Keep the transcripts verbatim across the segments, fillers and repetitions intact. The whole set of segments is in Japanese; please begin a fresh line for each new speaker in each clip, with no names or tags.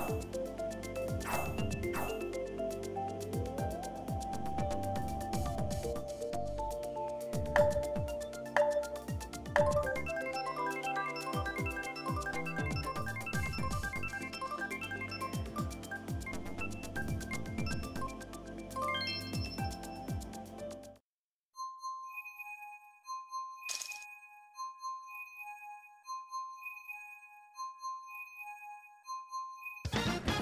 you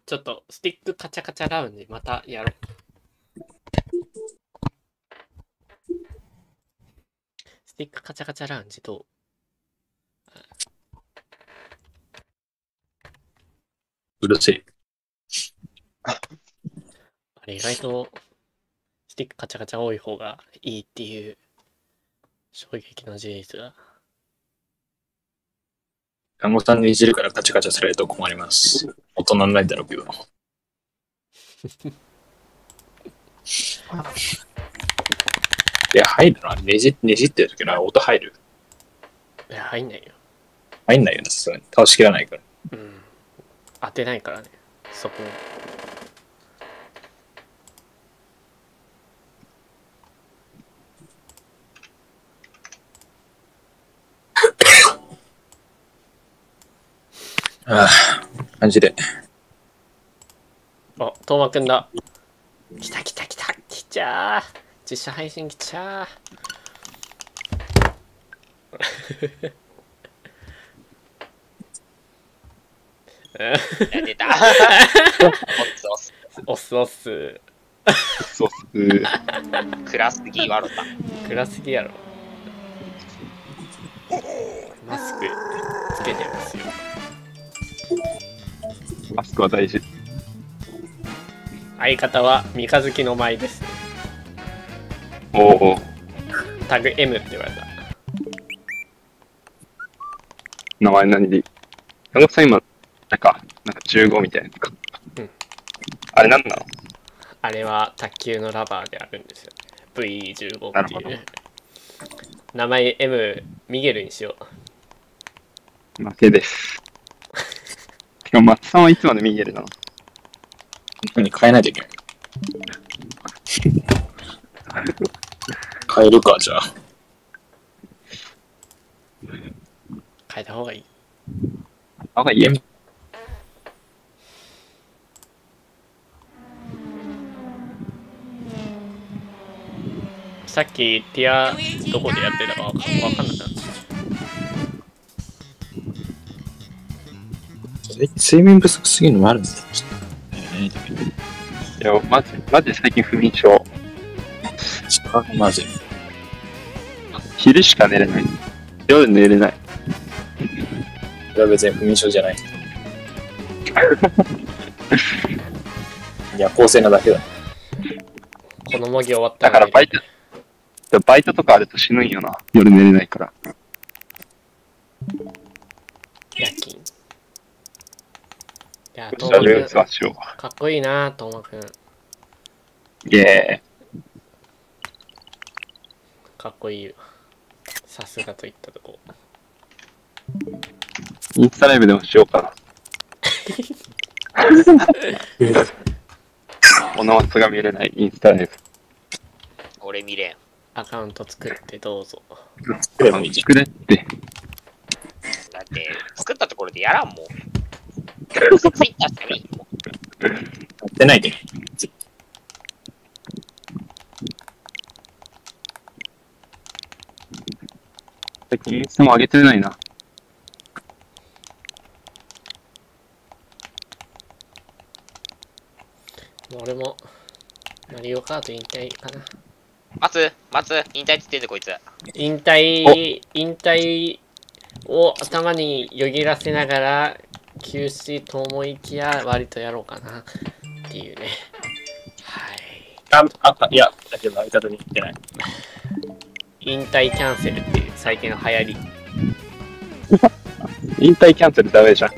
ちょっとスティックカチャカチャラウンジまたやろう。スティックカチャカチャラウンジどう？
うるせえ。
あれ意外とスティックカチャカチャ多い方がいいっていう衝撃の事実が。
看護さんにいじるからカチャカチャされると困ります。大人にないだろうけど。いや、入るのねじ、ねじってる時の音入る？
いや、入んないよ。
入んないよね、さすがに。倒しきらないから。
うん。当てないからね、そこに。
ああ、感じで。
あ、トーマくんだ。来た来た来た来ちゃー。実写配信来ちゃー。
出た。
おっすおっす。
そうっす。
暗すぎわろた。
暗すぎやろ。マスクつけてますよ。
マスクは大事。
相方は三日月の舞です。
おお。
タグ エム って言われた。
名前何でいい？山本さん今、なんか、なんかじゅうごみたいなやつか。
うん。
あれ何なの？
あれは卓球のラバーであるんですよ。ブイじゅうご っていう。名前 エム ミゲルにしよ
負けです。てか、松さんはいつまでミゲルなの？
何変えないといけない。変えるか、じゃあ。
変えた方がいい。
あ、いいや。
さっきティアどこでやってたかわかんなかった。
睡眠不足すぎるのもあるんだよ。
いや、マジ、マジ最近不眠症。
マジ。
昼しか寝れない。夜寝れない。
これは別に不眠症じゃない。夜行性なだけだ。
この模擬終わった
だからバイト、バイトとかあると死ぬんよな。夜寝れないから。
夜勤。いや、ト
じゃあル
ーマくん
ーツはしよう。
かっこいいな、トーマくん。
イエ
かっこいいよ。さすがといったとこ。
ーイ。インスタライブでもしようかな。おなまつが見れないインスタライブ。
俺見れん。
アカウント作ってどうぞ。
作ればいいじゃん。
作れって。
だって、作ったところでやらんもん。ツイッターしてみ。
やってないけど。
最近インスタも上げてないな。
俺もマリオカート引退かな。
松、松、引退って言ってんでこいつ。
引退、引退を頭によぎらせながら休止と思いきや割とやろうかなっていうね。はい。
あ、あった。いや、だけど相方に言ってない。
引退キャンセルっていう最近の流行り。
引退キャンセルダメじゃん。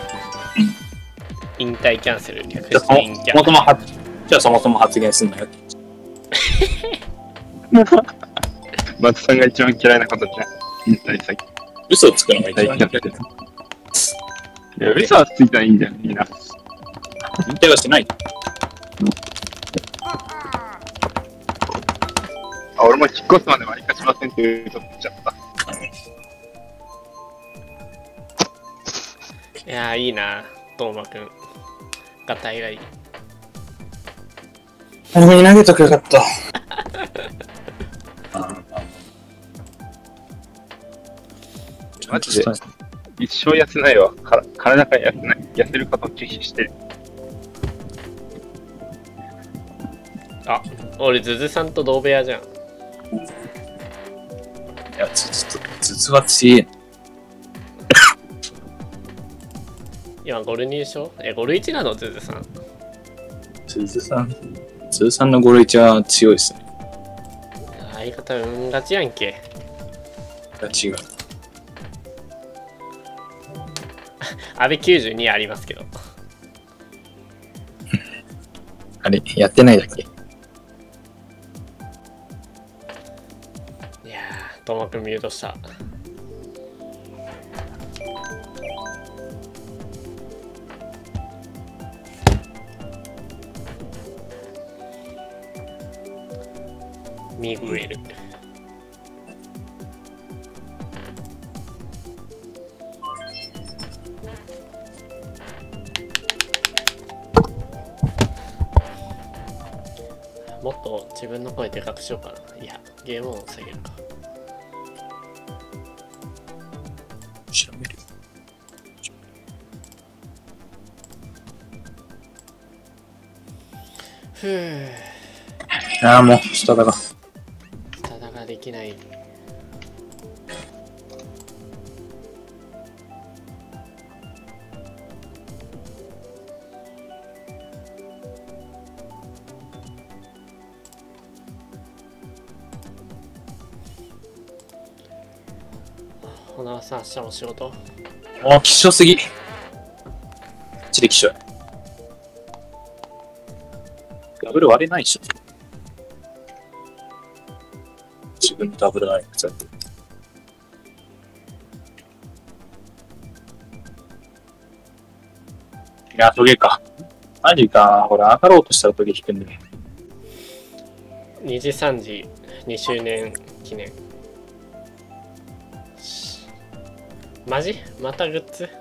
引退キャンセル略
じゃあそ
して引キャン。
もそもはじゃあそもそも発言すんなよ。
松さんが一番嫌いなことじゃん。引退先。
嘘をつくのが一番
引退キャンセル。いや、嘘はついたらいいんじゃん、みんな。
引退はしてない。
あ、俺も引っ越すまで割りかしませんって言うとっちゃった。
いやーいいな、トーマくん。がたいがいい。
早めに投げとくよかった。
マジで一生痩せないわ。から体が痩せない。痩せることを拒否してる。
あ、俺ズズさんと同部屋じゃん。
いや、ずずと、ずずは強え。
今ゴル入賞え、ゴルいちなのズズさん。
ずずさん、ずずさんのゴルいちは強いですね。
相方運勝ちやんけ。
いや違う。
安倍きゅうじゅうにありますけど。
あれ、やってないだっけ？
いやー、トマくんミュートした。ミグエル。もっと自分の声でかくしようかな。いや、ゲーム音下げるか。
調べる。
ふぅ。
ああ、もう、下だが。
スタダができない。ほなさん、明日も仕事？
ああ、きっしょすぎ。ちできっしょい。ダブル割れないっしょ。自分のダブルないやつやってる。いや、トゲか。マジか。これ上がろうとしたらトゲ引くんで。
にじさんじにしゅうねん記念。マジ？またグッズ？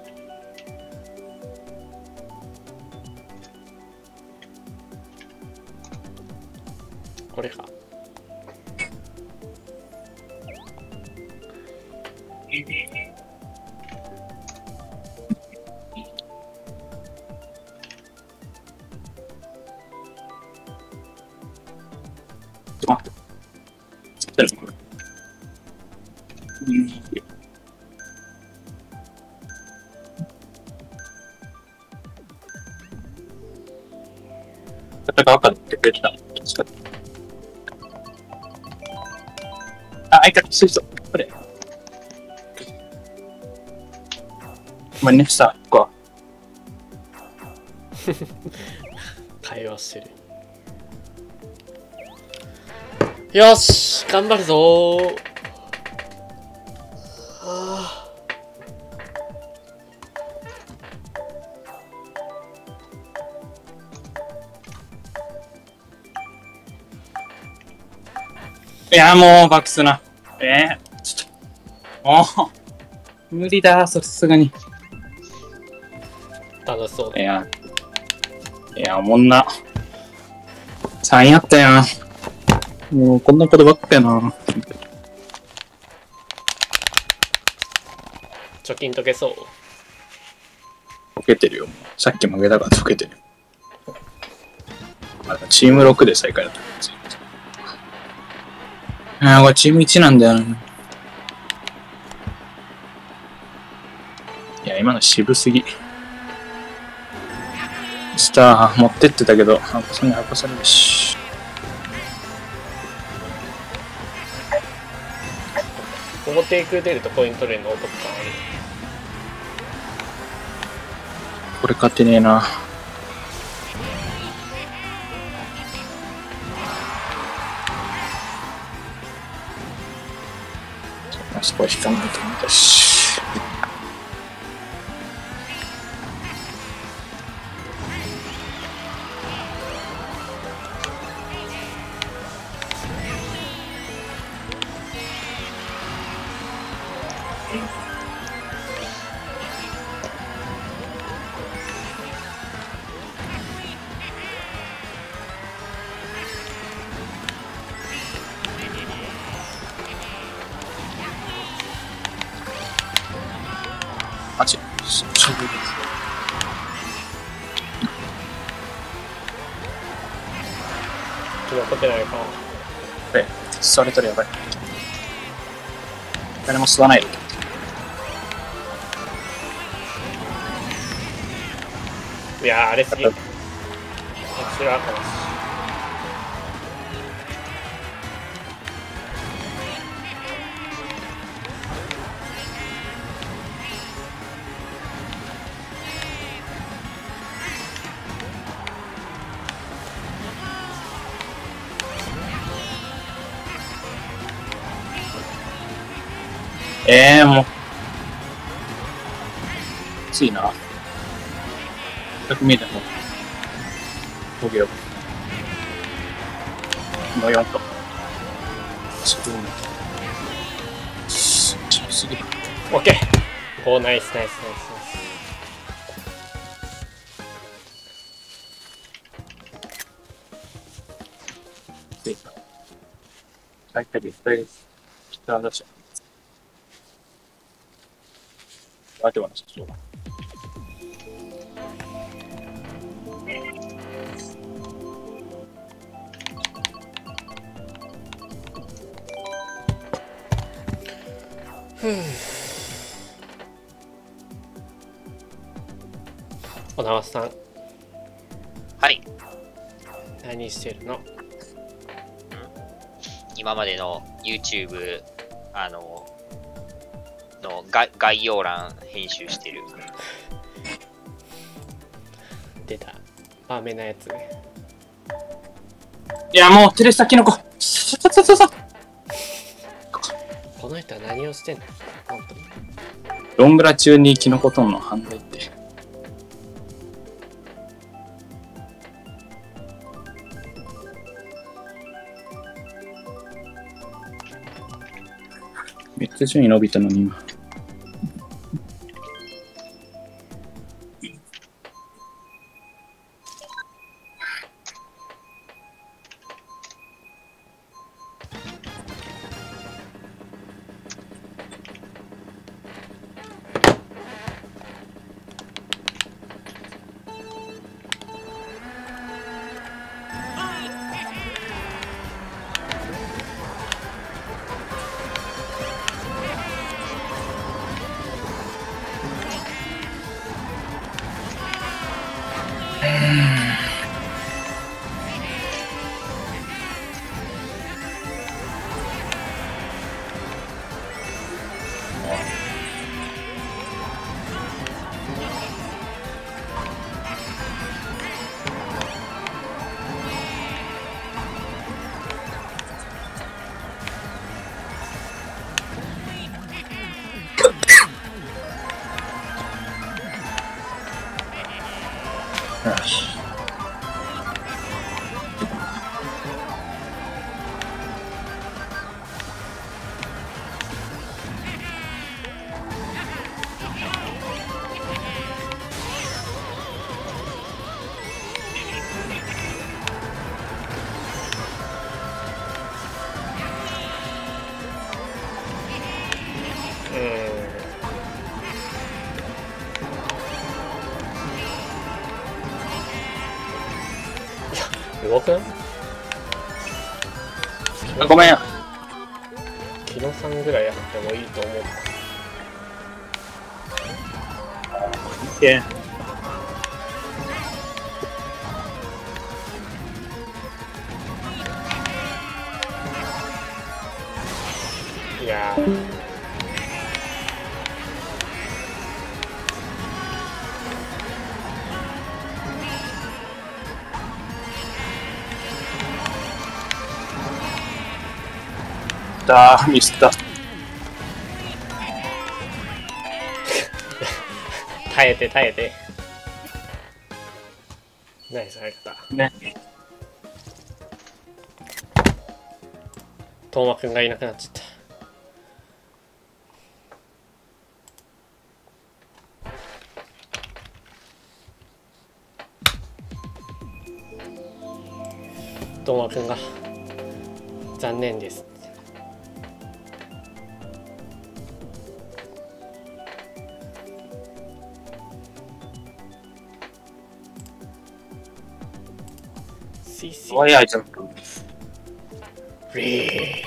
これか。
あ、絶対これ。うん。戦うかってくれてた。あ、相方水素。これ。ごめんね、さ、ここは。
会話してる。よし、頑張るぞー。はあ、
いや、もう、バックすな。えー、ちょっと。もう、無理だ、さすがに。
楽しそうだ。
いや、いや、おもんな。さんいあったやん。もう、こんなことばっかやな。
貯金解けそう。
溶けてるよ。さっき負けたから溶けてる。あ、チームろくで最下位だった。ああ、これチームいちなんだよな。いや、今の渋すぎ。スター持ってってたけど、ハコさんにハコされるし。
ここテイク出るとコイン取れるのお得感ある。
これ勝てねえな。あそこは引かないと思ったし。あち、しょぼいです。
残ってないか。
で、それとりやばい。誰も吸わないで。
いやー、あれすぎ。こちらかな。
ええー、もう。きついな。全く見えても。ごびょう。のよんと。ちょっと、ちょっとすぎる。
オッケー。おー、ナイスナイスナイスナイス。
で、大体絶対、下出しちゃう。あ、ではなさそうだ。
ふぅ。小川さん、
はい。
何してるの？
今までの YouTube、あの、のが概要欄編集してる。
出た。マメなやつね。
いや、もう、テレスタキノコ。さささささ。
この人は何をしてんの？本当に。
ロンブラ中にキノコトンの犯罪って。めっちゃ順位伸びたのに今。よし。
動くん？
あ、ごめん。
キノさんぐらいやってもいいと思う。
いけ。
いやー。
だー、ミスった。
耐えて耐えて。ナイス相方。
ね。
トーマくんがいなくなっちゃった。トーマくんが残念です。
かわいいアイテム。
リ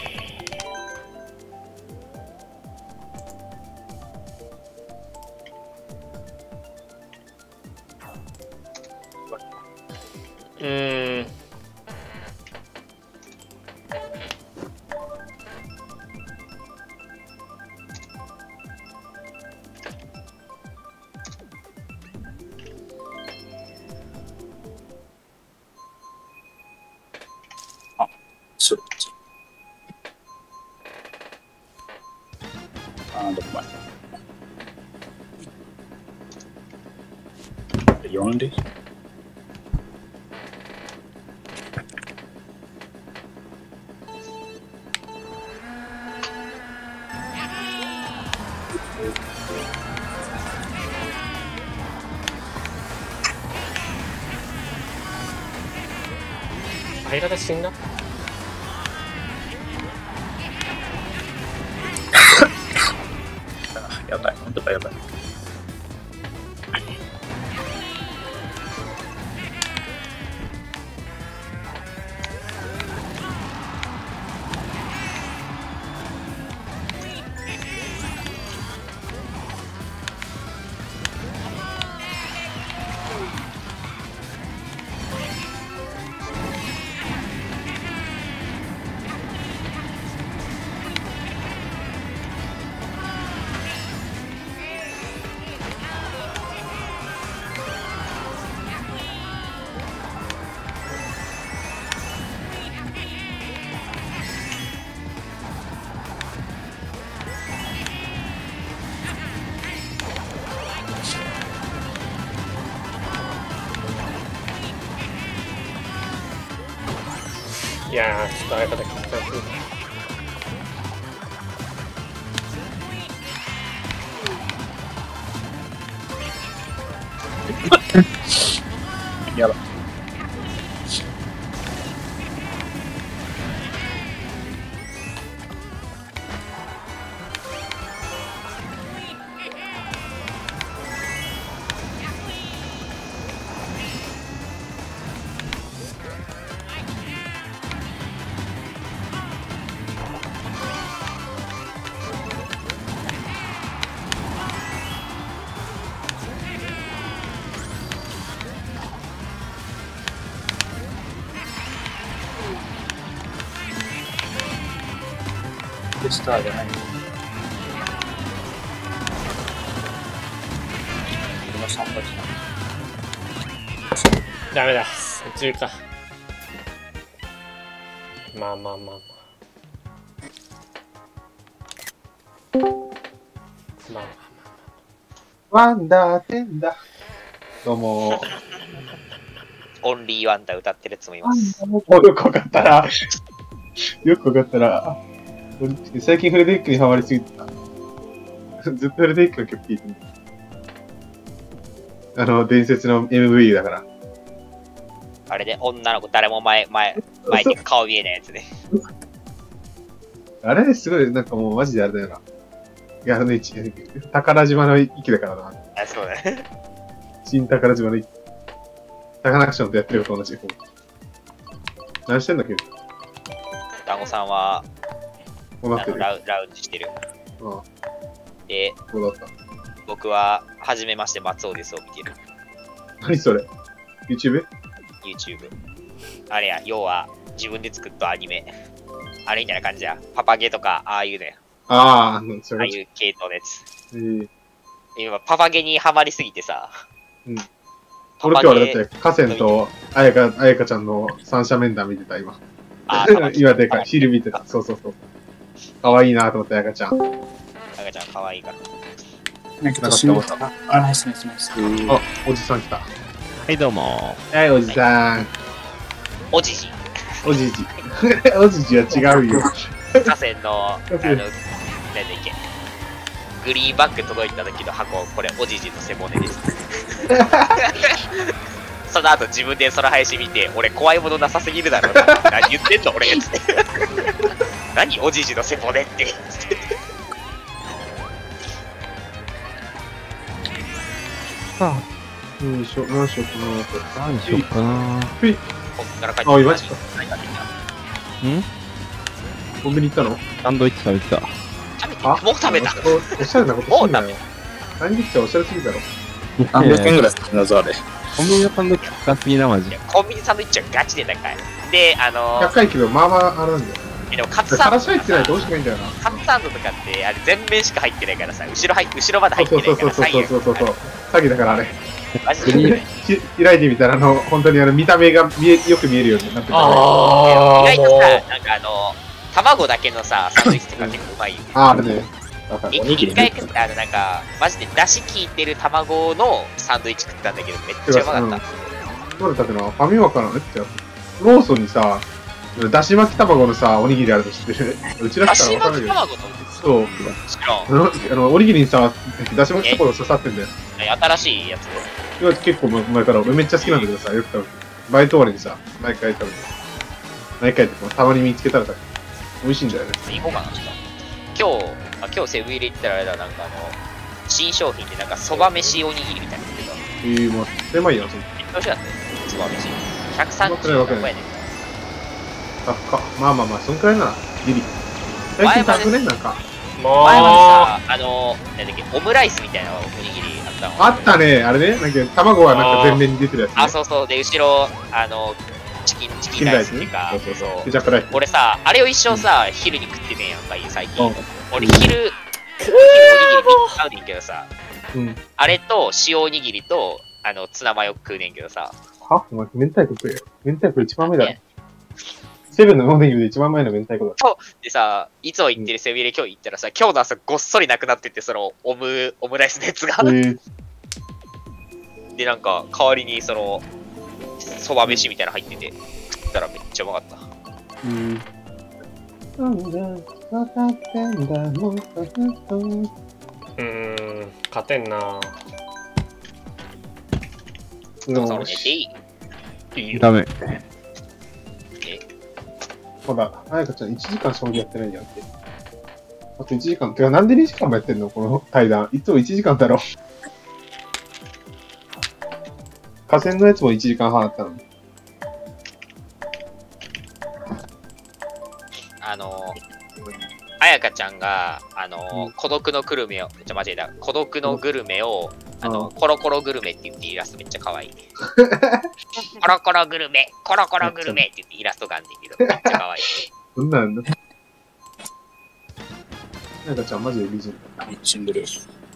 ーうーん
それ。あー、どこまで。よんで
相方死んだ。
やばい、ほんとかやばい。
いやー、ちょっと相方きつかった。
やばい。でスターじゃない。今さんぱい
ダメだ、途中か。まあまあまあまあ。まあ
ワンダーテンダー。どうも。
オンリーワンダー歌ってるやつもいます。
もうよくわかったら、よくわかったら、俺最近フレデリックにハマりすぎてた。ずっとフレデリックの曲聴いてる。あの、伝説の エムブイ だから。
あれで女の子誰も前、前、前に顔見えないやつね。
あれすごい、なんかもうマジであれだよな。いや、あの、一宝島の域だからな。
あ、そうだね。
新宝島の域。サカナクションとやってること同じ。何してんだっけ？
団子さんは、
こうなってる。
ラウラウンジしてる。
うん。
で、
そうだった。
僕は、はじめまして松尾ですを見てる。
何それ ?YouTube？
YouTube。あれや、要は、自分で作ったアニメ。あれみたいな感じや。パパゲとか、ああいうね。
ああ、あの、それ。
ああいう系統のやつ。
えー、
今、パパゲにハマりすぎてさ。
うん。俺今日あれだって、河川とあやか、あやかちゃんの三者面談見てた、今。
あ
今でかい、昼見てた。そうそうそう。かわいいなと思って、あやかちゃん。
あやかちゃんかわいいから。
なんか死んだ。あ、ナイスナイスナイス。
あ、おじさん来た。
はい、どうも。
はい、おじさん。
おじじ。
おじじ。おじじは違うよ。
河川の、あの、なんだっけ。グリーンバッグ届いた時の箱、これ、おじじの背骨です。その後自分でその配信見て、俺怖いものなさすぎるだろうな。何言ってんの俺つって。何おじじの背骨って。
さあ、何しよう、何しようかなと。
何しよっかな。
ふい。
こっから帰って
あ、いました。
ん
コンビニ行ったの？
サンドイッチ食べてた。
食べてもう食べた。
おしゃれなことすんなよ。サンドイッチはおしゃれすぎだろ。
さんびゃくえんぐらいするんだぞ、あれ。
コンビニのサンドイッチ高すぎな、マジ。
コンビニサンドイッチはガチで高い。で、あのー、
高いけど、まあまああれなんだよ。
でもカツサンド
からし入ってないとどうしてもいいんだよな。
カツサンドとかってあれ全面しか入ってないからさ、後ろ入後ろまで入ってないから
そうそうそうそうそうそう。詐欺だからあれ。
マジで。
開いてみたら、あの、本当にあの、見た目が見え、よく見えるようになってた。
ああ、
意外とさ、
も
なんかあの、卵だけのさ、サンドイッチとか結構うまいよ。
あ、あれね。
一一回食ったあの、なんか、マジで出汁効いてる卵のサンドイッチ食ったんだけど、めっちゃうまかった。
どれだってな、ファミマかなってやつ。ローソンにさ、だし巻き卵のさ、おにぎりあるの知ってる？うちら
だし
したらわかるよ。
巻き卵の
そう。
知らん。
あの、あのおにぎりにさ、だし巻き卵刺さってんだよ。
新しいやつ。
今結構前から俺めっちゃ好きなんだけどさ、よく食べて。バイト終わりにさ、毎回食べて。毎回ってたまに見つけたらさ、美味しいんだよね。
行こうかな、ちょっと。今日、あ今日セブン入れ行ったらあれだ、なんかあの、新商品でなんかそば飯おにぎりみたいなの売ってた。
えー、もう、それまいやん、それ。
めっちゃ美味しかったよ、そば飯。ひゃくさんじゅうごえんねん。
あ、か。まあまあまあ、そんくらいなら、ギリ。最近高くね、なんか。
う、もう、
前までさ、あの、なんだっけ、オムライスみたいなおにぎりあったの。
あったね、あれね。なんか、卵はなんか全面に出てるやつ、ね。
あ、そうそう。で、後ろ、あの、チキン、チキンライスっていうか、
そうそうそう。ケ
そう
チャップライス。
俺さ、あれを一生さ、昼に食ってねえやんか、最近。
うん
俺、昼、昼おにぎりみっつ買うねんけどさ、
うん。
あれと塩おにぎりと、あの、ツナマヨ食うねんけどさ、
はお前、明太子食えよ。明太子一番目だろ。セブンのおにぎりで一番前の明太子だ。
でさ、いつも行ってるセブン入れ今日行ったらさ、今日の朝ごっそりなくなってて、その、オム、オムライスのやつが。
えー、
で、なんか、代わりに、その、そば飯みたいなの入ってて、食ったらめっちゃうまかった。
うん。わかってんだもん、
うーん、勝てんな。
でもさ、俺寝ていい？
いいよ。
ダメ。
ほら、あやかちゃんいちじかん将棋やってないんやって。あといちじかん。てか、なんでにじかんもやってんのこの対談。いつもいちじかんだろ。河川のやつもいちじかんはんあったのに。
あの、あやかちゃんが、あの、
うん
孤独のグルメを、ちょ、間違えた。孤独のグルメを、あの、コロコログルメって言ってイラストめっちゃ可愛い。コロコログルメ、コロコログルメって言ってイラストがあんねんけど、めっちゃ可愛い。
そんなんだ。あやかちゃんマジで美人だ。
シンブル。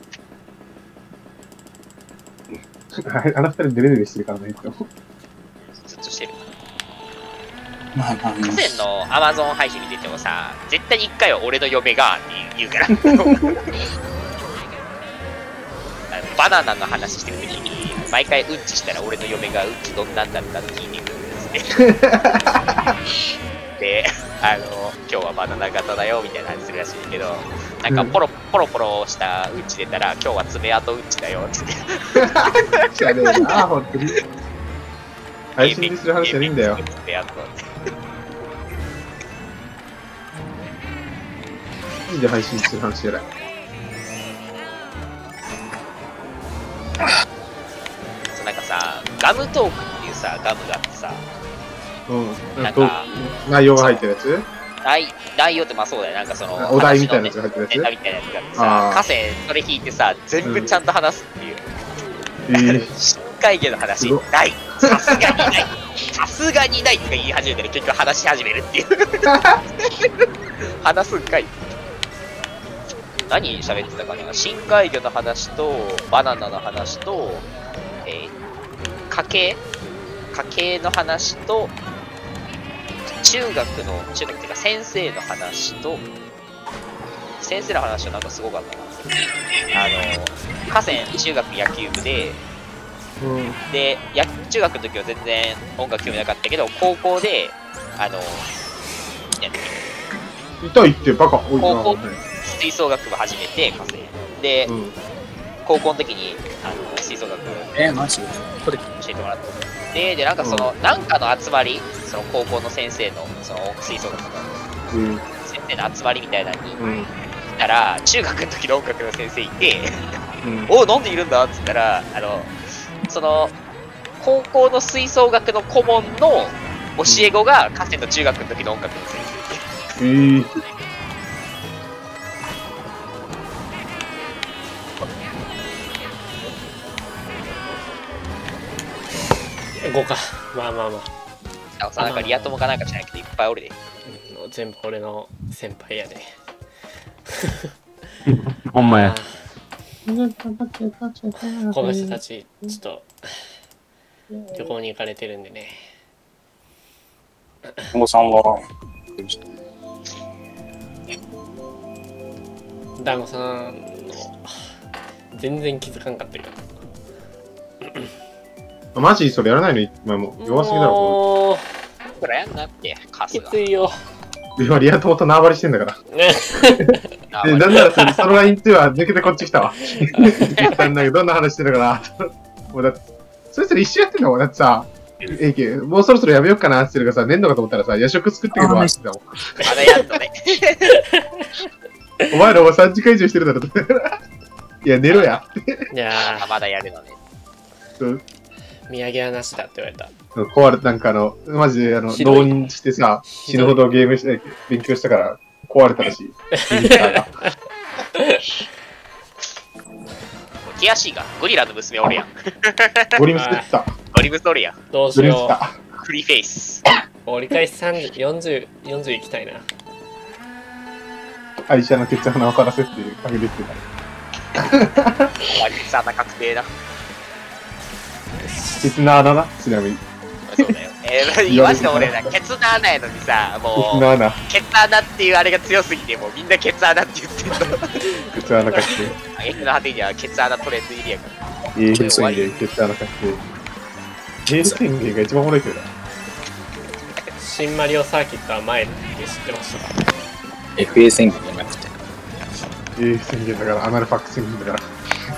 あの二人デレデレしてるからね、いつも。
ずっとしてる。
まあまあま
河川のアマゾン配信見ててもさ、絶対に一回は俺の嫁がって言うから。あのバナナの話してるときに、毎回うんちしたら俺の嫁がうんちどんなんだったって聞いてくるんですね。で、あの、今日はバナナ型だよみたいな話するらしいけど、なんかポロポロポロしたうんち出たら、今日は爪痕うんちだよって言って。
じゃねえな、ほんとに。配信にする話じゃねえんだよ。
爪痕って
マジで配信する話じゃない。
そうなんかさ、ガムトークっていうさ、ガムがあってさ、
うん。
なんか
内容が入ってるやつ
内内容ってまあそうだよ、なんかその、
お題みたいなやつが入ってる
ネタ
や
みたいなやつがあって
あ
さ、
ー
河川それ引いてさ、全部ちゃんと話すっていう。
つえ
深海魚の話
すごっ、
ない。さすがにない。さすがにないとか言い始めたら結局話し始めるっていう。話すんかい。何喋ってたかな、深海魚の話と、バナナの話と、えー、家計家計の話と、中学の、中学っていうか先生の話と、先生の話はなんかすごかったな。あの、河川中学野球部で、
ーうん。
で、や中学の時は全然音楽興味なかったけど、高校で、あの、なんだっけ
痛いってバカ。おい
高校
な
吹奏楽部始めて、河川で、
うん。
高校の時に、あの、吹奏楽
えー、マジでこれ、
教えてもらって。で、で、なんかその、なんかの集まり、その高校の先生の、その吹奏楽の
うん。
先生の集まりみたいなのに
うん。
行ったら、中学の時の音楽の先生いて、
うん。
おう、なんでいるんだっつったら、あの、その、高校の吹奏楽の顧問の教え子が、河川の中学の時の音楽の先生
えー、
ごか。まあまあまあ。
あさ、なんかリア友かなんかじゃなくていっぱいおるで。
うん、全部俺の先輩やで。
ほんまや。
この人たち、ちょっと、旅行に行かれてるんでね。
お子さんは、
団子さんの、全然気づかんかったけど。
マジそれやらないのお前もう弱すぎだろ、
もう、
これやんなって、カス
き
が。
ついよ。
今リア友と縄張りしてんだから。
ね。
あ
で、なんならそれそのラインっては抜けてこっち来たわ。来たんだけど、どんな話してるかな。もうだって、それぞれ一緒やってんだもん。だってさ、えいけ、もうそろそろやめようかなって言ってるからさ、寝んのかと思ったらさ、夜食作ってけどわって言ってたもん。
まだやんのね。
お前らもうさんじかん以上してるだろって。いや、寝ろや。
いや
あ、まだやるのね。
そう
ー、土産はなしだって言われた。
壊れて、なんかあの、マジであの、
ひどい
浪人してさ、
ひどい
死ぬほどゲームして、勉強したから壊れたらしい。ミニカーが
悔しいが、ゴリラの娘おるやん。
ゴリムス作った。
ゴリムスおるやん。
どうし
ゴリムス
よ
だ。
フリーフェイス。
う。折り返しさんじゅう、よんじゅう、よんじゅう行きたいな。
愛車の血鼻をからせっていう影できてた。
割りさな確定だ。
ケツナーだな、ちなみに。
そうだよ。えー、マジで俺ら、ケツの穴やのにさ、
ケ
もう、
ツナーな。
ケツ穴っていうあれが強すぎて、もうみんなケツ穴って言ってんの。
ケツ穴確定。
挙句の果てにはケツ穴トレンド入りやから。
ええ、ケツ穴ケツ穴確定。ゲーム宣言が一番おもろいけどな。
新マリオサーキットは前で知ってましたか？
エフエー 宣言じゃなくて。
ええ、宣言だから、アナルファック宣言だから。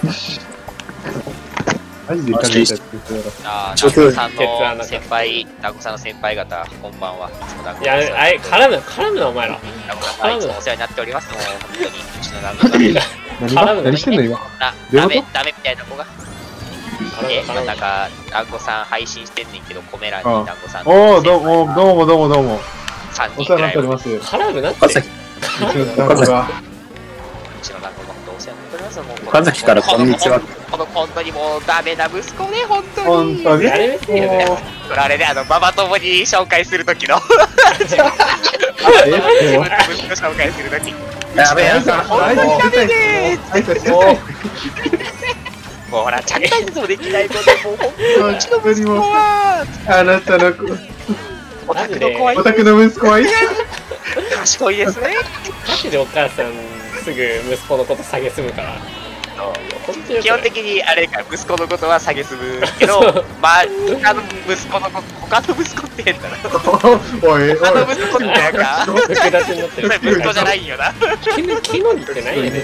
マジで考えたやつ言ってたら。
ああ、
ちょっと
ダンゴさんの先輩、ダンゴさんの先輩方、こんばんは。
いや、あれ、絡む、絡むな、お前ら。
ダンゴさん、いつもお世話になっております。もう、本当に、うちのダンゴさん。
何
絡む
が何してんの今。
な、
どういうこと
ダメ、ダメみたいな子が。え、なんか、ダンゴさん配信してんねんけど、コメ欄に
ああ
ダンゴさん
おお、どうも、どうも、どうも、どうも。
さん
お世話にな
にんくらい。
っております。う
絡むなって。
岡崎、
ちのダンゴが。
うちのダンゴが本当お世話になっております。もう
岡崎からこんにちは。
この本当にもうダメな息子ね、本当に。
本当に。
やれべてよね。
もう
これあれで、あの、ママ友に紹介するときの、
えもう
息子紹介するとき。
やべえやつだ。
挨拶してたい。挨拶してたい。
もうほら、着体術もできないので、もう本当にうちの息子は、
あなたの子、
オタクの子はい
お宅の息子はいい。
賢いですね。
マジでお母さん、すぐ息子のこと下げすむから。本当に
基本的にあれか、息子のことは下げすむけど、まあ、他の息子のこと、他の息子って変だな。
おい、おい。
他の息子ってなんか、
複雑になって
それ
る。
息子じゃないよな。
キノキノリってないよね。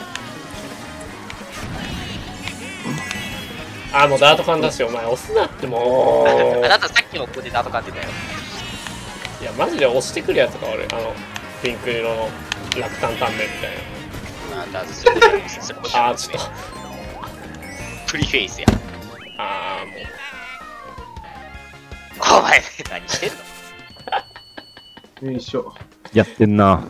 あ、もうダートカンだし、お前押すなってもう。
あなたさっきもここでダート買ってたよ。
いや、マジで押してくるやつが俺、あの、ピンク色の落胆タンメンみたい
あんた、それこそ、それこそ
な。あー、ちょっと。
フリーフェイスや。
あー、もう。
お前、何してんの
よいしょ。
やってんな。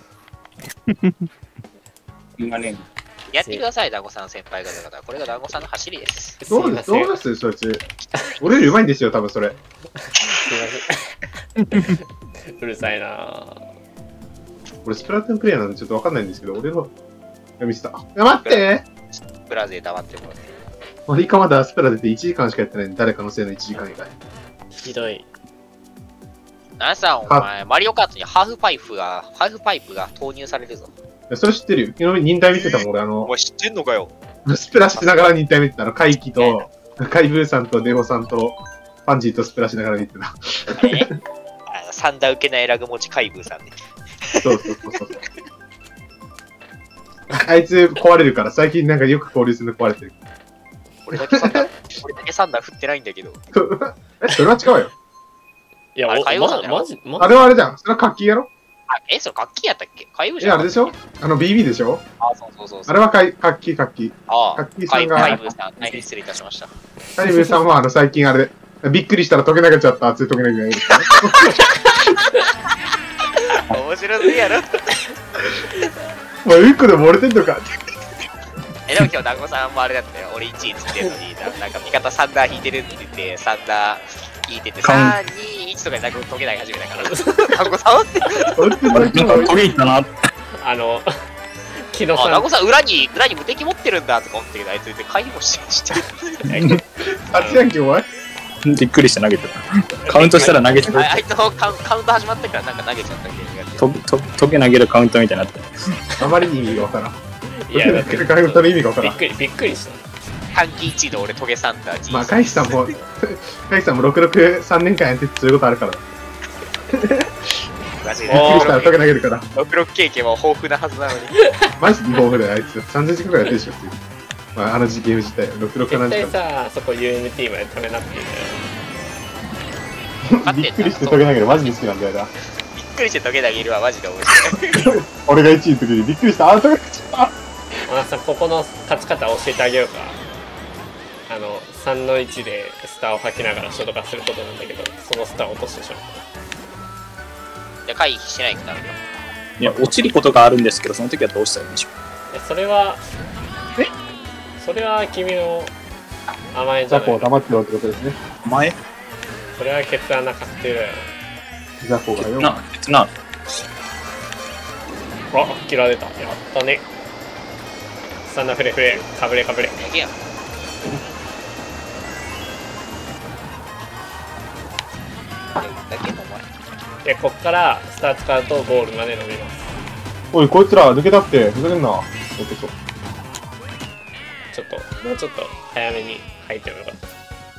今ね、
やってください、団子さん先輩方々。これが団子さんの走りです。
すい
どうです、
ません。
どうですそいつ。俺より上手いんですよ、多分それ。
すいません。うるさいなぁ。
俺スプラトゥーンプレイヤーなんでちょっとわかんないんですけど、俺の、や見せた。いや、待って
ブラゼー黙ってもらって。
マリカまだスプラ出ていちじかんしかやってないんで、誰かのせいのいちじかん以外。
ひどい。
なさん、お前、マリオカートにハーフパイプが、ハーフパイプが投入されるぞ。
いやそれ知ってるよ。昨日忍耐見てたもん、俺あの
お、前知ってんのかよ。
スプラしながら忍耐見てたの。怪奇と、カイブーさんとデボさんと、パンジーとスプラしながら見てた。
あれね。あの三段受けないラグ持ちカイブーさんね。
そうそうそうそう。あいつ壊れるから、最近なんかよく交流するの壊れてる。
俺だけ三段、俺だけ三段振ってないんだけど。
え、それは違うよ。
いや、
あれ
おま、
海王さんだよ
マジ、マ
あれはあれじゃん。それは活気やろ
あ、え、それ楽器やったっけカイブーじ
え、
ゃん。
あれでしょあの ビービー でしょ
あ、そうそうそうそう。
あれはかい活気活気。
ああ、
活気さんが、
カイカイ
カ
ブーさん、大変失礼いたしました。
イブーさんはあの最近あれで、びっくりしたら溶けなくなっちゃった、熱い溶けなくなっちゃった。
面白白すぎやろ。
お前、うんこで漏れてんのか。
え、でも今日、団子さんもあれだったよ。俺いちいつってんのに、なんか味方サンダー引いてるって言って、サンダー引いてて、さん、に、いちとかでなんか解けない始めたから。団子さんって。
なんかトゲいったな。
あの、木戸
あ、
さん
団子さん裏に、裏に無敵持ってるんだとか思ってけど、あいつで回避もしてしてる。
あつやんけ、お前。
びっくりして投げてた。カウントしたら投げて
あ
た。
あいつのカウンカウント始まったからなんか投げちゃったっけ。
ととトゲ投げるカウントみたいになって
あまりに意味がわからん。
いや、だって
カウントの意味がわからん。
びっくり、びっくりした。
短期いちいの俺トゲサンダー。
まあ、カイさんも、カイさんもろくろくさんねんかんやっててそういうことあるから。
マジで。
びっくりしたらトゲ投げるから。
ろくろく経験は豊富なはずなのに。
マジで豊富だよ、あいつ。さんぜんじかんくらいやってるでしょ、普通に。まあ、あのゲーム自体、ろくろく何
絶
時間。
対さ、そこ ユーエヌティー までためなってんだよ。
びっくりしてトゲ投げる、マジで好きなんだよな。
びっくりしてトゲ投げるはマジで面白い。
俺がいちいの時にびっくりした。あ、トゲ勝った。
まあさ、ここの勝ち方教えてあげようか。あの、さんのいちでスターを吐きながらショート化することなんだけど、そのスターを落としてしまう。
じゃあ回避しないとダメだ。
いや、落ちることがあるんですけど、その時はどうしたらいいんでしょ
えそれは、
え
それは君の甘えじ
ザ
ゃないの。
コを黙ってろってことですね。
う。前
それはケツ穴確定だよ。
ザコがよ。
な、別な、
あ、切られた。やったね。スタンダフレフレ、かぶれかぶれ。
やけやん。だけどお前。
で、こっからスター使うとゴールまで伸びます。
おい、こいつら抜けたって、ふざけんな。落とそう。
ちょっと、もうちょっと早めに入ってもよかった。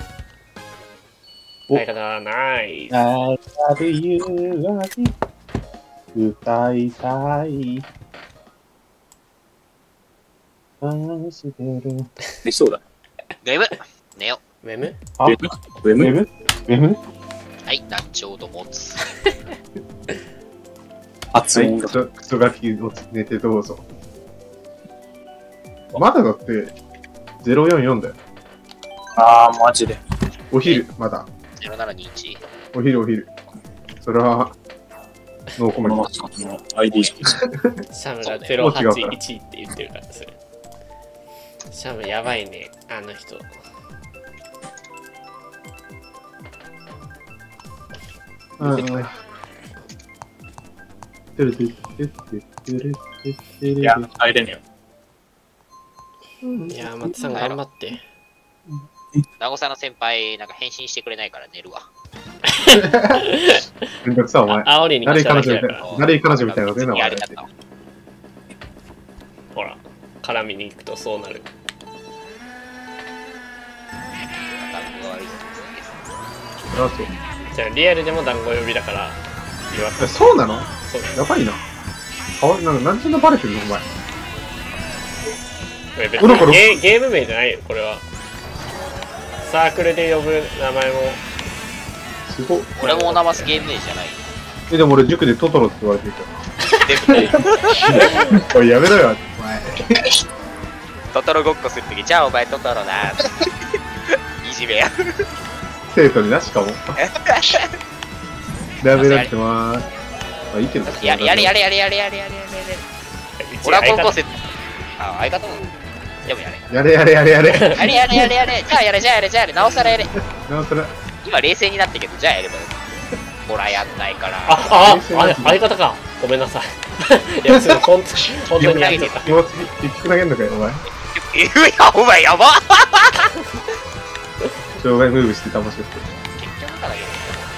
お
相方、ナイス。
I love you, love you. 歌いたい。愛してる。
できそうだ。
眠寝よ。
メム
あ、
ウェムウェム
メムメム
はい、団長と持つ。
熱い音
クソクソガキを寝てどうぞ。まだだって、ゼロよんよんだよ。
あー、マジで。
お昼、まだ。
ゼロななにいち。
お昼、お昼。それは、ノーコ
この
メント。
の アイディー じ
シャムがゼロはちいちって言ってるからそれ。シャムやばいね、あの人。
うん。てるてるてるてるてるてる
ゃん。いや、入れねえよ。
いやー、松さん頑張って。
団子さんの先輩、なんか返信してくれないから寝るわ。
めんどくさ、お前。
あ煽りに来
誰
ただ
彼女みたい
けだから。
な。誰彼女みたいなこと言うな、お前
やれ。たった。
ほら、絡みに行くとそうなる。
団子が悪い。
それはそう。
じゃあリアルでも団子呼びだから言わせ
えそうなの
そうだよ。
やばいな。かわなんか、なんでそんなバレてるのお前。
これ別
この子の
にゲゲーム名じゃないよ、これは。サークルで呼ぶ名前も。
すごい。
俺もおなますゲーム名じゃない。
え、でも俺塾でトトロって言われてるか
でも
ら。おい、やめろよ、お前。
トトロごっこするとき、じゃあお前トトロな。いじめや。
生徒にな、しかも。やめられてまーす。あ、いいけど。
やれやれやれやれやれやれやれやれ。俺は高校生。あ、相方も。でもやれ。
やれやれやれやれ。
やれやれやれやれ。じゃあやれじゃあやれじゃあやれ。なおさらやれ。
なおさら。
今冷静になったけど、じゃあやればよ。ほら、やんないから。
あ、あ、あれ、相方か。ごめんなさい。いや、ちょっと本当本当にやってた。
気持ち、結局投げんのかよ、お前。
え、いや、お前やば。
障害ムーブして騙してる。
結局から言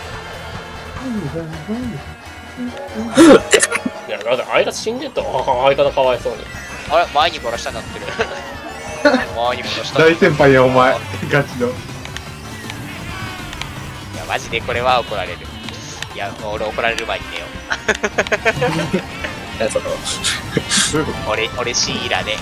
いや、だって相方死んでた。あ相方かわいそうに。
あれ、前に殺したになってる。前に殺した。
大先輩や、お前。ガチの。
いや、マジでこれは怒られる。いや、俺怒られる前に寝よ
いや、その、
どういうこ
う。俺、俺シーラで。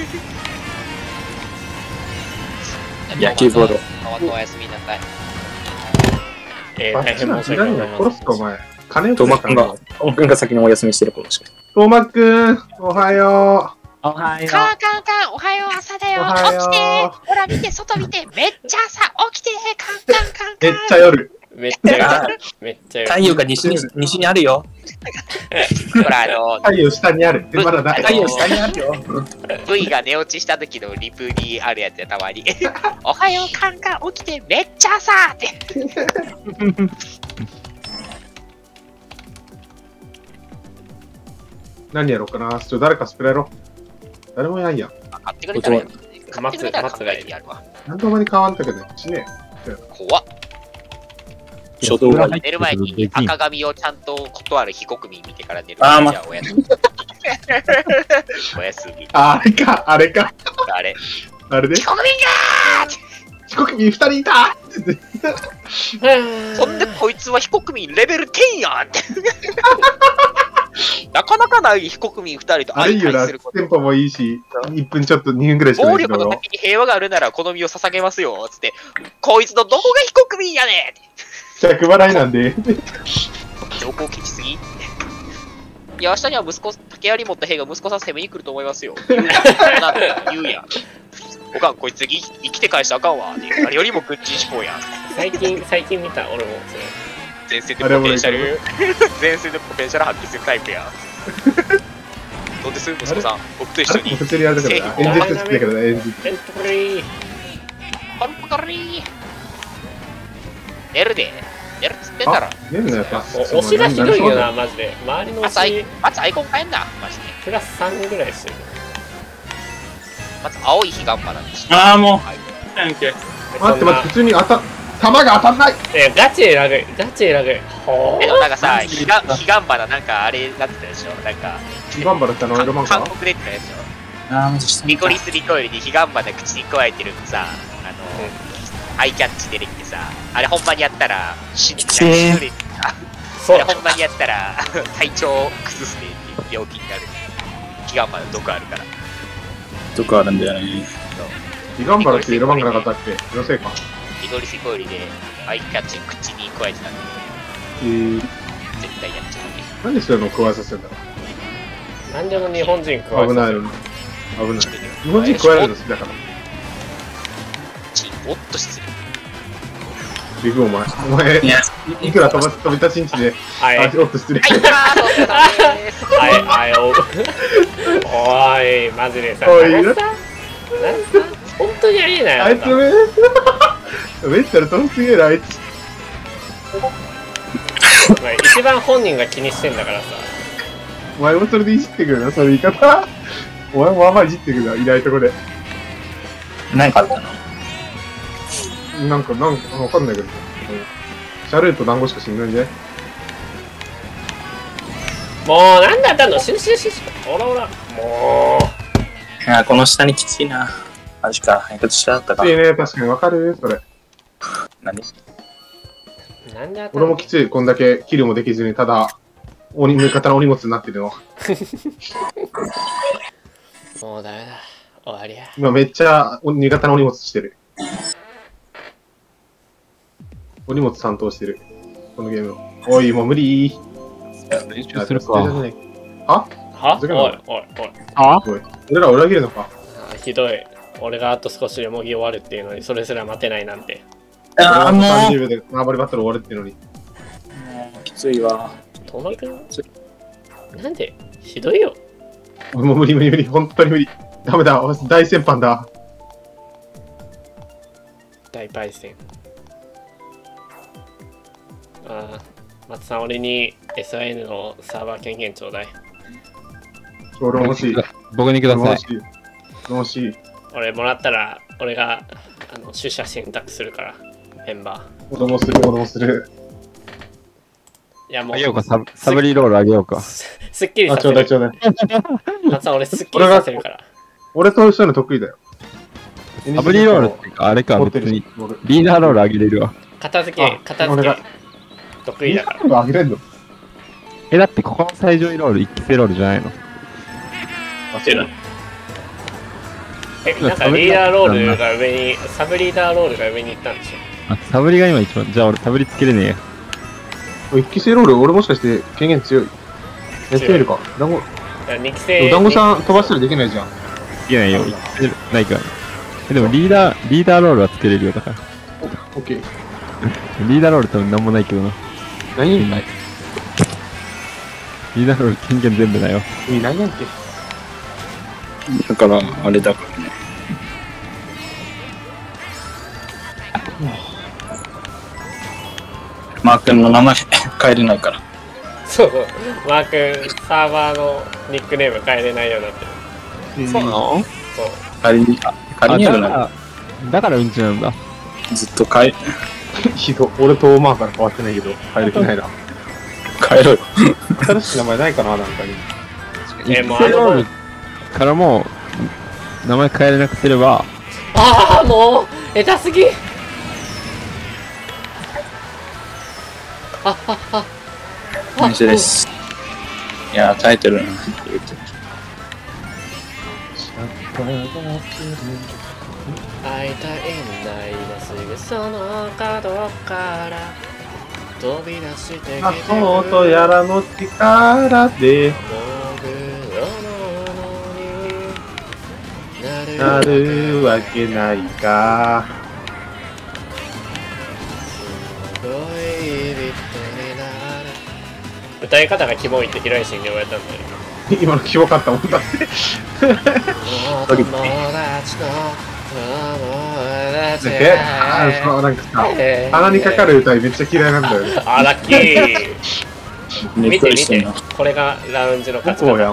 野球ボール。
川とおやすみなさい。
えー、
とあ
大変
っちの時
申し訳ござい
間に殺すか、お
ま
前。金を
トーマくんが、トーマくんが先にお休みしてることしか。
トーマくん、おはよ
おはよ
カンカンカン、おはよう、朝だよ。
おはよう
起きて。ほら見て、外見て。めっちゃ朝、起きて。カンカンカン
う。め
カン。
っちゃ夜。
めっちゃめっちゃ
太陽が西に西にあるよ。
ほら、あの、
太陽下にある。まだだ。
太陽下にあるよ。
V が寝落ちした時のリプにあるやつや、たまに。おはよう、カンカン起きてめっちゃ朝って。
何やろうかな。ちょ、誰かスプレーやろう。誰もいないやん。
買ってくれたらやる。買ってくれたら考えてやるわ。
なんともに変わんだけど、死ね
怖っ。
初動が
寝る前に赤髪をちゃんと断る非国民見てから寝る。
あーま
じゃあおやすみ。おやすみ。
あ、あれか、あれか。
あれ。
あれで
非国民
非国民二人いた
そんでこいつは非国民レベルじゅうやんって。なかなかない非国民ふたりと
あれいいよな、
相対すること。
テンポもいいし、いっぷんちょっとにふんぐらいしかないけど
暴力の先に平和があるなら好みを捧げますよ。つって、こいつのどこが非国民やねん
着払いなんで。
情報ケチすぎいや、明日には息子、竹槍持った兵が息子さん攻めに来ると思いますよ。言うやん。なんて言うやん。おかん、こいつ生き生きて返したらあかんわ。あれよりも軍人志向やん。
最近最近見た俺もそれ。
前線でポテンシャル、前線でポテンシャル発揮するタイプやん。どうです息子さん、僕と一緒に。
普通にやるだけどな。演説好きだけどね、演説。
エントリー
パルパカリー寝るで。寝るっつってんだろ。
寝るのやっぱ。
お推しがひどいよなマジで。周りの
まずアイ
推し
まずアイコン変えんな、マジで。
プラスさんぐらいしてる。
まず青い彼岸花にして。
ああ、もう。
はい
なんけ。
待って待って、普通に当た、弾が当たんない
えガチ選ぶガチ選ぶ。ほ
え、なんかさ、彼岸彼岸花なんかあれなってたでしょなんか、
ガンバだったの、ロマンか
韓国でってたでしょ
ああ、もうしてみた
リコリスリコイルに彼岸花口に加えてるさ、あの、アイキャッチ出てきてさ、あれほんまにやったら死ぬ。
きつい
死ぬあ
そう
れほんまにやったら体調崩すねっていう病気になる。彼岸花毒あるから。
とかあるんだよね。
ガンバだってロマンがなかったっけ気のせいか。
リコリスリコイルでアイキャッチ口に加えてたんで、
えー、
絶対やっちゃうね。
なんでそういうのを加えさせるんだろ
なんでも日本人
う。
加え
危ないのに。危ない。日本人加えられるの好きだから。
チおっと失礼。
ビグお前。お前、
いや、
いくら飛ば飛びたちんちで、
はい
あ、おっと失礼。
はい、あー、そうです。
はいはいおおいマジでさ
おい
なんかさなんかさ本当にありえない
あいつめ、メンタル飛びすぎるあいつ。
まあ一番本人が気にしてんだからさ。
お前もそれでいじってくるな、その言い方。お前もあんまりいじってくるな、いないとこで。
何かあったの
なんか、なんか、わかんないけど。シャルーと団子しか死んないんじゃない
もうなんだったのシュシュシュシュ。おらおらも
いや、この下にきついな。マジか。煙突下だったか
きつ。いね、確かにわかるそれ。
何
うなんであったの
俺もきつい、こんだけキルもできずに、ただ、鬼味方のお荷物になってるの。
もうダメだ終わりや。
今めっちゃ味方のお荷物してる。お荷物担当してる。このゲームを。おい、もう無理
練習するか。
は
は
ふざけんな
おいおいおい
あ
おい。俺ら裏切るのか
あひどい。俺があと少しでもぎ終わるっていうのにそれすら待てないなんて。
ああ、も
さんじゅうびょうで縄張りバトル終わるっていうのに。
う。きついわ。
トーマくんなんでひどいよ。
もう無理無理無理、本当に無理。ダメだ、大先輩だ。
大パイセン。ああ、松さん俺に エスアイエヌ のサーバー権限ちょうだい。
俺も欲しい。
僕にください
俺も欲。しい。俺も欲しい。
俺もらったら俺があの取捨選択するからメンバ
子供する、子供する。
ー。いやもう
あげようか、サブサブリロールあげようか。
すすっきり
あ、
させる。
ちょうだいちょうだい。
松さん俺すっきりさせるから。
俺とそういうの得意だよ。
サブリロールっていうか、あれか、
持ってるし
別に。
俺
リーダーロールあげれるわ。
片付
あ
け片付
俺が
け得意だから。
リーダーロールあげれんの
え、だってここの最上位ロール、一期生ロールじゃないの？
あ、そうだ。
えなんかリーダーロールが上にサブリーダーロールが上に行ったんでしょ。
あ、サブリが今一番。じゃあ俺サブリつけれねえや。
一期生ロール、俺もしかして権限強い。やってみるか。団子、
だからに期生
団子さん飛ばしたらできないじゃん。
つけないよ。一期生ないから。え、でもリーダー、リーダーロールはつけれるよ、だから。
オッケー。
リーダーロール多分なんもないけどな。
何意味
リーダーロール権限全部だよ。
意味ないやんけ。
だから、あれだからね。マー君の名前変えれないから。
そうそう。マー君、サーバーのニックネーム変えれないようになってる。
そうなの
そう。
仮に、あ仮にやるな。
あだから、だからうんちなんだ。
ずっと変え、
ひど。俺とマーから変わってないけど、変える気ないな。
変えろよ。
新しい名前ないかな、なんかに。
え、もうあ
育成ロール
の、
からも名前変えれなくすれば、
ああ、もう、下手すぎ。あはは。
感じです。いや、耐えてるな。
会いたいんだ、今すぐその角から飛び出してきて
あ、そうとやらの力で、なるわけないか。
すごいビットになる。歌い方がキモいって平石に言われたんだよ。
今のキモかったもんだって。
友達の友達
え、あ、そう、なんかさ、鼻にかかる歌めっちゃ嫌いなんだよね。
あ、ラッキー。
びっく
見て見て
りしてんな。
これがラウンジの勝ち方。
そうやん。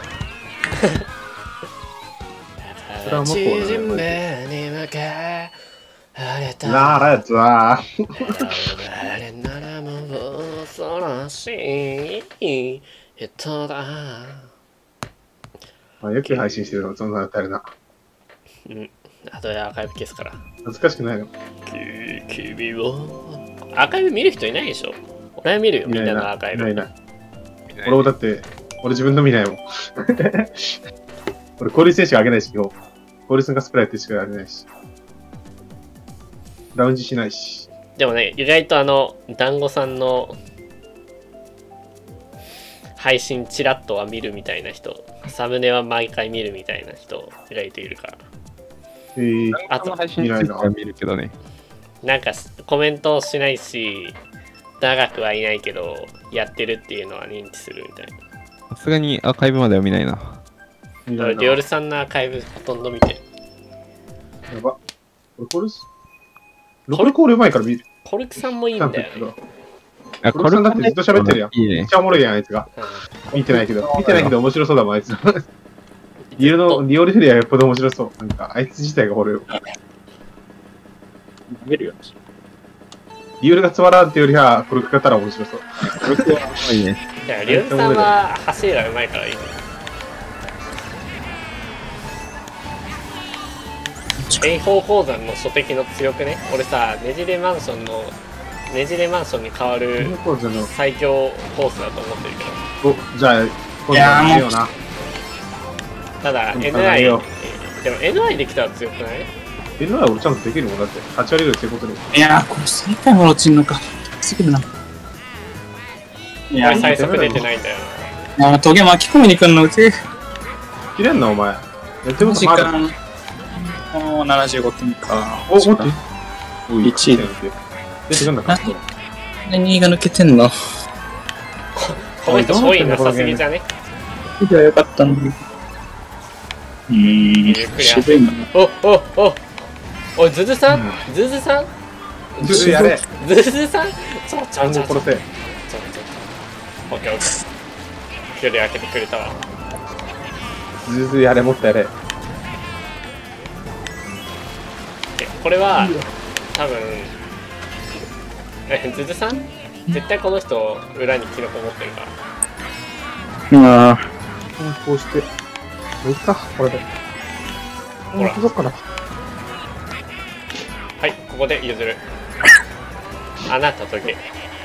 それはもうこうだね
縮めに向けあれた
ならやつは、
あれならもう恐ろしい人だ。
あ、よく配信してるの、そんな歌あるな。
うん。あとでアーカイブ消すから。
恥ずかしくないの？
き君をアーカイブ見る人いないでしょ。俺は見るよ、みんなのアーカイブ。
いないいない。俺もだって、俺自分の見ないもん。俺、交流選手があげないし、今日。交流戦がスプライトしかあげないし。ラウンジしないし。
でもね、意外とあの、団子さんの配信チラッとは見るみたいな人、サムネは毎回見るみたいな人、意外といるから。
えー、
あと、
配信については見るけどね。
なんかコメントしないし、長くはいないけど、やってるっていうのは認知するみたいな。
さすがにアーカイブまでは見ないな。
見ないな
リオルさんのアーカイブほとんど見てる。
やば。俺、これ、ロコルコール前から見る。
コルクさんもいいんだよね。
あ、
コルクさんだってずっと喋ってるやん。
いいね
めっ。ちゃおもろいやん、あいつが。見てないけど。見てないけど面白そうだもん、あいつ。リオの、リオルフェリアよっぽど面白そう。なんか、あいつ自体が俺、
見るよ。
リオルがつまらんってよりは、コルク買ったら面白そう。
いいね。
いや、リオルさんは走りがうまいからいいね。炎鵬鉱山の初敵の強くね。俺さ、ねじれマンションの、ねじれマンションに変わる
コーズの、
最強コースだと思ってるけど。
お、じゃあ、今度は見ような。
ただ、
うん
エヌアイ、
考えよ
でも エヌアイ できたら強くない？
エヌアイ 俺ちゃんとできるもんだって。はち割ぐらい成功する。
いやー、これ最下位も落ちんのか。すぎるな。いや
俺
ー、
最速出てないんだよ
あートゲ巻き込みに来んのうち。
切れんな、お前。やっても
時
まだ。
間。もうななじゅうごてんか。
お、待って。お
いちい
出てくんだか。
で、にが抜けてんの。
な。この人ポインなさすぎじゃね？
いや、よかったんだけど。うーん、
ゆっくり
渋いな。
おおおおい、ズズさん、
うん
ズズさん
ずっとやれ。
ズズさんちょちょ
単
ちょちょ
語殺せ。
ちょちょオッケーオッケー。距離開けてくれたわ。
ずずやれ、もっとやれ。
でこれは多分えズズさん絶対この人裏にキノコ持ってるから
まあ、
こうして。もういっか、これで。
ほら
ほら。かな。
はいここで譲るあなたとけ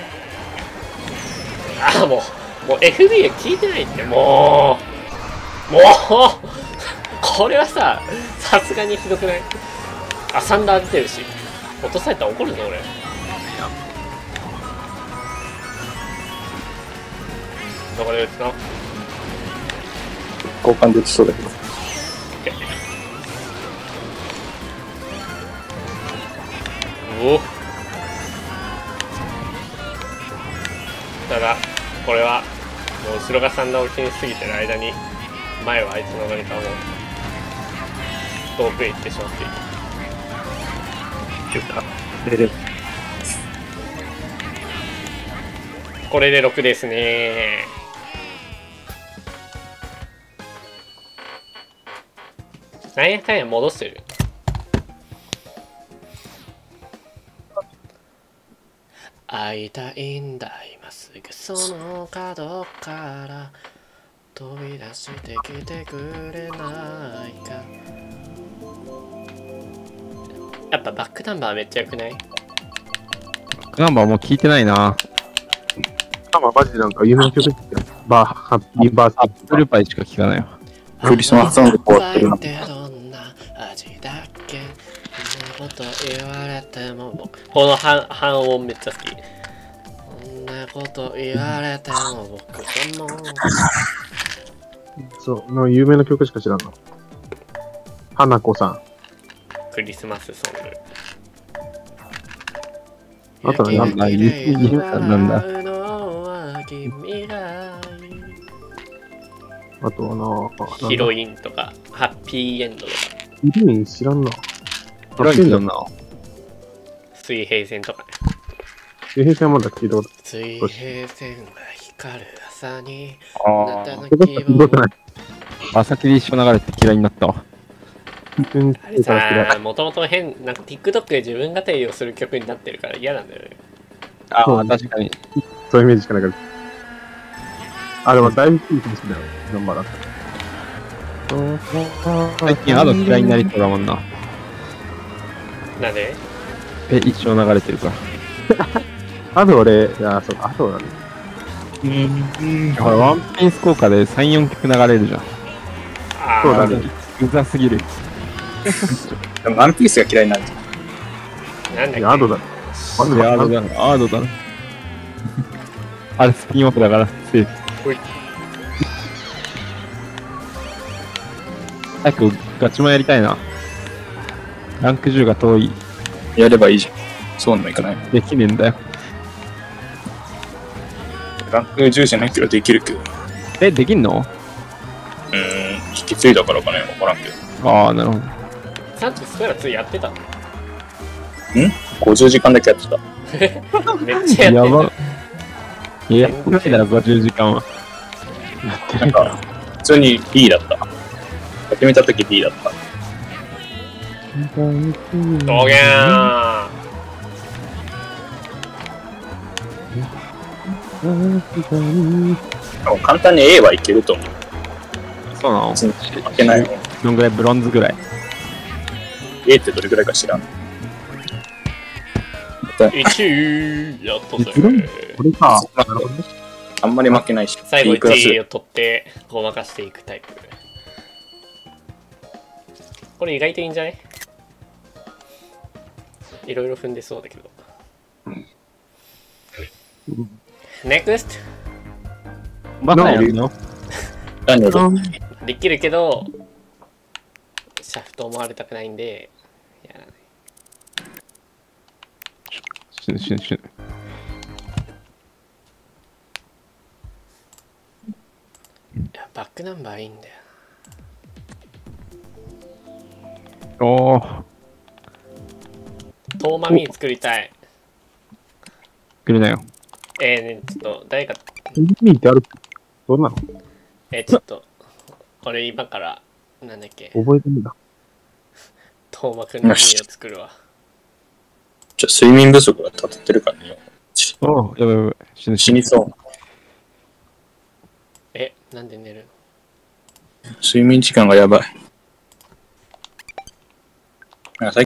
あもうもう エフビー 聞いてないってもうもうこれはささすがにひどくない？あサンダー出てるし落とされたら怒るぞ俺。どこで打つの？
交換できそうだけど。
おお後ろがサンダーを気にしすぎてる間に前はあいつの何かも遠くへ行ってしまっている。
出る。
これでろくですね。なんやかんや戻してる。会いたいんだ今すぐその角から飛び出してきてくれないか。やっぱバックナンバーめっちゃ良くない？
バックナンバーもう聞いてないな。
あ、まあ、マジでなんか有名な曲ですよ。バー、ハッピーバース
アップルパイしか聞かないわ。
クリスマスソングこうやってるな。
どんな味だっけ、そんなこと言われても僕この半半音めっちゃ好き。そんなこと言われても僕でも
そう、の有名な曲しか知らんの。花子さん。
クリスマスソング。
あとはなん
だ、ゆゆゆなんだ。
あとはな、
ヒロインとかハッピーエンドとか
ヒロイン知らんな。
ヒロインってどんなの？
水平線とかね。
水平線まだ聞いたこと
水平線が光る朝に
あ
あなたの
ない。聞いたことない。
まさきで一緒流れて嫌いになったわ。
全然
あれ
嫌い
さ、もともと変、なんか TikTok で自分が定義をする曲になってるから嫌なんだよね。
ああ、
そう
確かに。
そういうイメージしかないから。あ、でもだいぶいいかもしれない。ナンバーだった。
最近アド嫌いになりそうだもんな。
なんで
え、一生流れてるから。
あと俺、いや、そうか、あとだね。
これワンピース効果でさん、よんきょく流れるじゃん。
あ
そうだね。
うざすぎる。
でもワンピースが嫌いなんじゃん。
なんだっけ
いや、アドだね。アド
いやアード
だ。
だな、アードだな。あれスピンオフだから、セーフ。
ほい
早くガチもやりたいな。ランクじゅうが遠い。
やればいいじゃん。そうにもいかない。
できねえんだよ。
ランクじゅうじゃないけどできるけど。う
え、できんの？
ーん、引き継いだからかね、わからんけど。
ああ、なるほど。
サンチスクエラついやってたの
ん ?ごじゅう 時間だけやってた。
めっちゃやってる。
やば。いや、やってないだろ、ごじゅうじかんは。
なんか、普通に B だった。始めた時 B だった。
どげーん。
でも簡単に A はいけると思う。
そうなの？
別に負けないの。
どんぐらい？ブロンズぐらい。
A ってどれぐらいか知らん。
いちいやっとぜ。
これか。なるほどね。
あんまり負けないし。
最後
B クラス
いちいを取ってごまかしていくタイプ。これ意外といいんじゃない？いろいろ踏んでそうだけど。NEXT
まだやるの？
何を
できるけどシャフト思われたくないんでやらない。
しゅんしゅんしゅん。
いやバックナンバーいいんだよ。
おー、
トーマミー作りたい。
来るなよ。
えー、ね、ちょっと誰か、
意味ってあるどんなの
えー、ちょっと俺今からなんだっけ
覚えてみた。
トーマくんのミーを作るわ。
ちょ睡眠不足が立ってるからね。
おー、やばいやばい。死ぬ
死にそう。
え、なんで寝るの？
睡眠時間がやばい。なんか最